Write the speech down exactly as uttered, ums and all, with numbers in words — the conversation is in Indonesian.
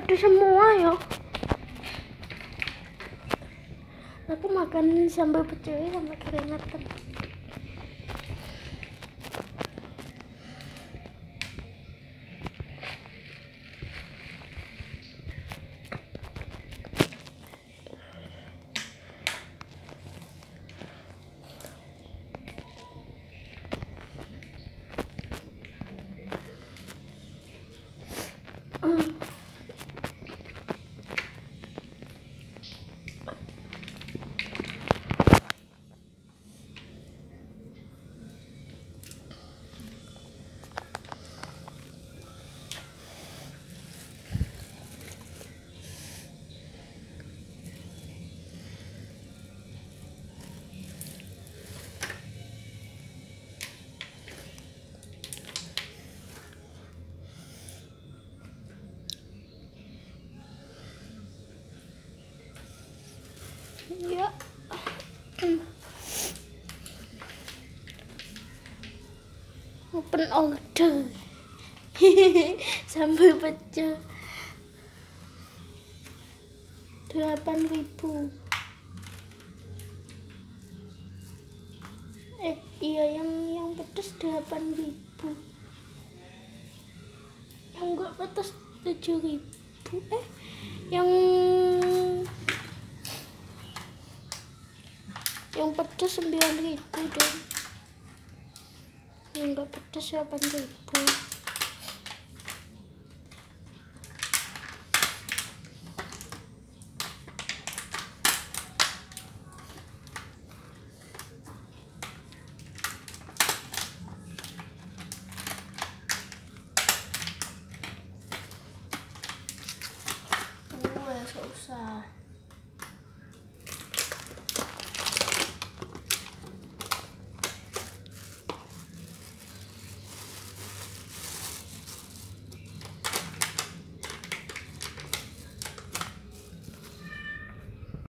ada semua ya. Aku makan sambal pecel sampai keringetan. Ya. Hmm. Open order. Sambal pecel delapan ribu. Eh iya, yang yang pedas delapan ribu, yang enggak pedas tujuh ribu. Eh yang yang pedas sembilan ribu dong, yang enggak pedas delapan ribu. Susah.